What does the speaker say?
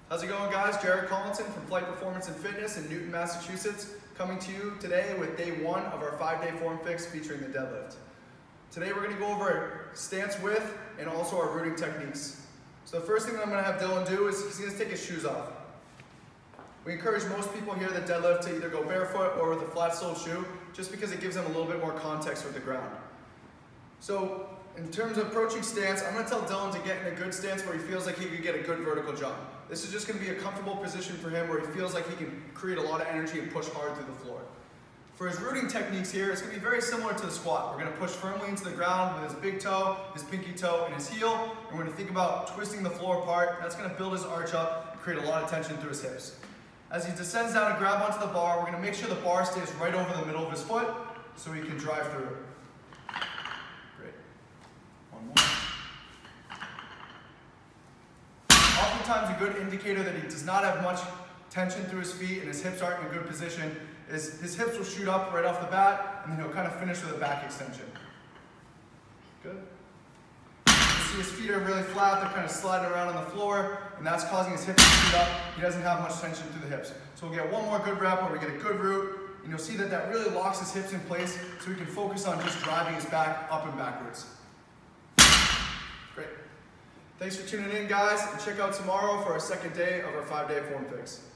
How's it going, guys? Jared Collinson from Flight Performance and Fitness in Newton, Massachusetts, coming to you today with day one of our 5-day form fix featuring the deadlift. Today we're going to go over stance width and also our rooting techniques. So the first thing I'm going to have Dylan do is he's going to take his shoes off. We encourage most people here that deadlift to either go barefoot or with a flat-soled shoe, just because it gives them a little bit more context with the ground. So in terms of approaching stance, I'm going to tell Dylan to get in a good stance where he feels like he could get a good vertical jump. This is just going to be a comfortable position for him where he feels like he can create a lot of energy and push hard through the floor. For his rooting techniques here, it's going to be very similar to the squat. We're going to push firmly into the ground with his big toe, his pinky toe, and his heel. And we're going to think about twisting the floor apart. That's going to build his arch up and create a lot of tension through his hips. As he descends down and grab onto the bar, we're going to make sure the bar stays right over the middle of his foot so he can drive through it. Great. One more. Oftentimes a good indicator that he does not have much tension through his feet and his hips aren't in a good position is his hips will shoot up right off the bat and then he'll kind of finish with a back extension. Good. You see his feet are really flat, they're kind of sliding around on the floor, and that's causing his hips to shoot up. He doesn't have much tension through the hips. So we'll get one more good rep where we get a good root, and you'll see that that really locks his hips in place so he can focus on just driving his back up and backwards. Great. Thanks for tuning in, guys, and check out tomorrow for our second day of our 5-day form fix.